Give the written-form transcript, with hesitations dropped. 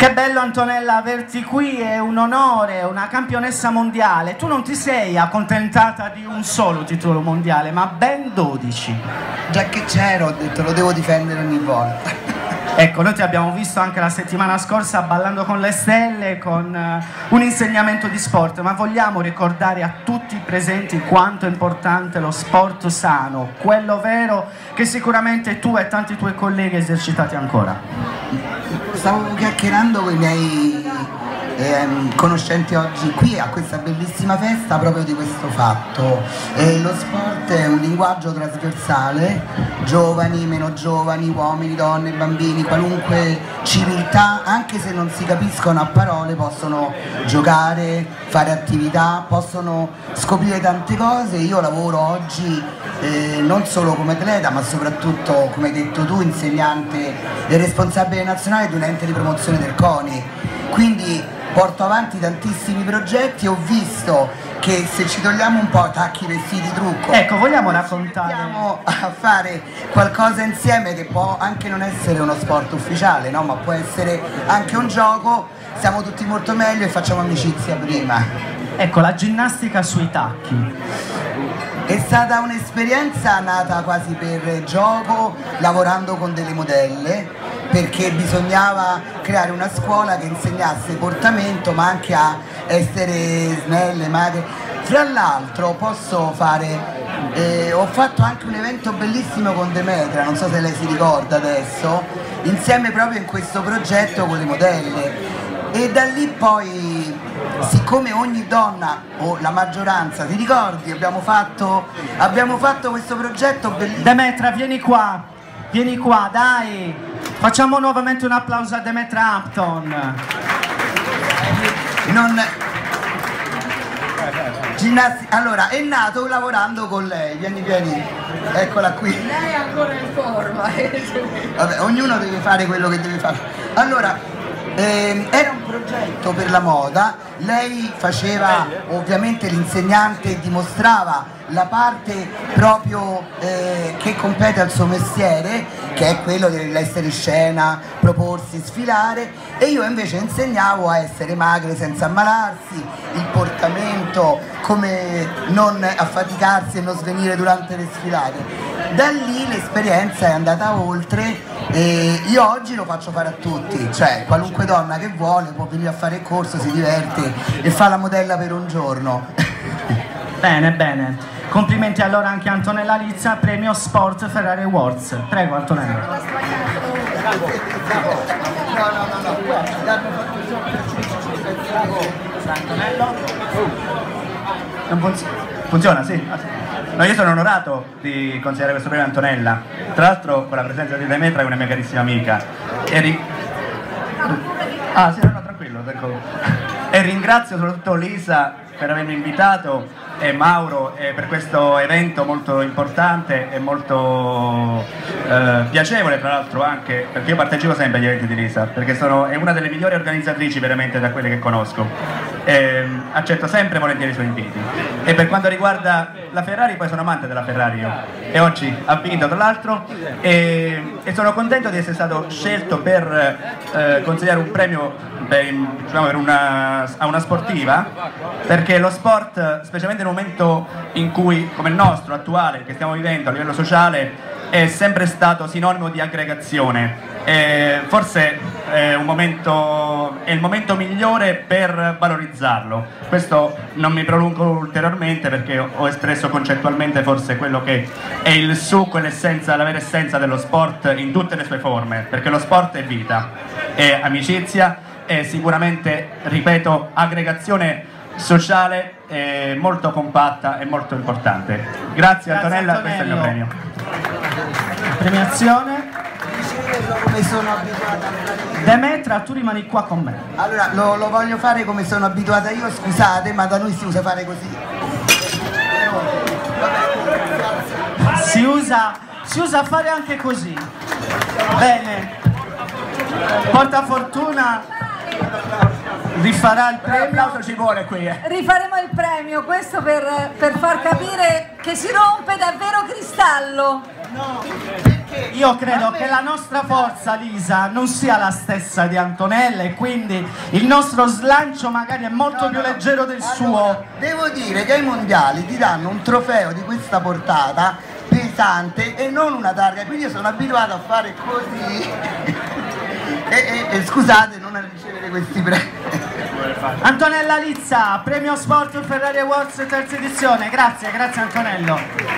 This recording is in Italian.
Che bello Antonella averti qui, è un onore, una campionessa mondiale. Tu non ti sei accontentata di un solo titolo mondiale, ma ben 12. Già che c'ero, ho detto lo devo difendere ogni volta. Ecco, noi ti abbiamo visto anche la settimana scorsa ballando con le stelle, con un insegnamento di sport, ma vogliamo ricordare a tutti i presenti quanto è importante lo sport sano, quello vero che sicuramente tu e tanti tuoi colleghi esercitate ancora. Stavo chiacchierando con i miei conoscenti oggi qui a questa bellissima festa proprio di questo fatto. Lo sport è un linguaggio trasversale, giovani, meno giovani, uomini, donne, bambini, qualunque civiltà, anche se non si capiscono a parole, possono giocare, fare attività, possono scoprire tante cose. Io lavoro oggi non solo come atleta, ma soprattutto, come hai detto tu, insegnante e responsabile nazionale di un ente di promozione del CONI, quindi porto avanti tantissimi progetti. Ho visto che se ci togliamo un po' tacchi, vestiti, trucco, ecco, vogliamo raccontare, andiamo a fare qualcosa insieme che può anche non essere uno sport ufficiale, no? Ma può essere anche un gioco, siamo tutti molto meglio e facciamo amicizia prima. Ecco, la ginnastica sui tacchi. È stata un'esperienza nata quasi per gioco, lavorando con delle modelle, perché bisognava creare una scuola che insegnasse portamento ma anche a essere snelle, magre. Fra l'altro posso fare, ho fatto anche un evento bellissimo con Demetra, non so se lei si ricorda adesso, insieme proprio in questo progetto con le modelle. E da lì poi, siccome ogni donna o la maggioranza, ti ricordi, abbiamo fatto questo progetto bellissimo. Demetra, vieni qua, dai, facciamo nuovamente un applauso a Demetra Hampton. Allora, è nato lavorando con lei, vieni, eccola qui. Lei è ancora in forma. Vabbè, ognuno deve fare quello che deve fare. Allora, era un progetto per la moda, lei faceva ovviamente l'insegnante e dimostrava la parte proprio che compete al suo mestiere, che è quello dell'essere in scena, proporsi, sfilare, e io invece insegnavo a essere magre senza ammalarsi, il portamento, come non affaticarsi e non svenire durante le sfilate. Da lì l'esperienza è andata oltre e io oggi lo faccio fare a tutti, cioè qualunque donna che vuole può venire a fare il corso, si diverte e fa la modella per un giorno. Bene, bene. Complimenti allora anche a Antonella Lizza, premio Sport Ferrari Awards. Prego Antonella. Non funziona, sì. No, io sono onorato di consigliare questo premio a Antonella, tra l'altro con la presenza di Demetra, che è una mia carissima amica. Ah sì, no, tranquillo. E ringrazio soprattutto Lisa per avermi invitato e Mauro per questo evento molto importante e molto piacevole, tra l'altro, anche perché io partecipo sempre agli eventi di Lisa, perché è una delle migliori organizzatrici veramente da quelle che conosco. Accetto sempre volentieri i suoi inviti. E per quanto riguarda la Ferrari, poi sono amante della Ferrari io, e oggi ha vinto tra l'altro, e sono contento di essere stato scelto per consigliare un premio diciamo, a una sportiva, perché lo sport, specialmente in un momento in cui, come il nostro attuale, che stiamo vivendo a livello sociale, è sempre stato sinonimo di aggregazione. Forse è il momento migliore per valorizzarlo. Questo non mi prolungo ulteriormente, perché ho espresso concettualmente forse quello che è il succo e l'essenza, la vera essenza dello sport in tutte le sue forme, perché lo sport è vita, è amicizia, è sicuramente, ripeto, aggregazione sociale, molto compatta e molto importante. Grazie Antonella, questo è il mio premio. Premiazione. Come sono abituata. Demetra, tu rimani qua con me. Allora, lo voglio fare come sono abituata io, scusate, ma da noi si usa fare così. Si usa fare anche così. Bene. Porta fortuna rifarà il premio. L'applauso ci vuole qui. Rifaremo il premio, questo per far capire che si rompe davvero cristallo. No. io credo che la nostra forza, Lisa, non sia la stessa di Antonella e quindi il nostro slancio magari è molto più leggero del suo. Devo dire che ai mondiali ti danno un trofeo di questa portata pesante e non una targa, quindi io sono abituato a fare così e scusate non a ricevere questi premi. Antonella Lizza, premio Sport Ferrari Awards terza edizione, grazie Antonello.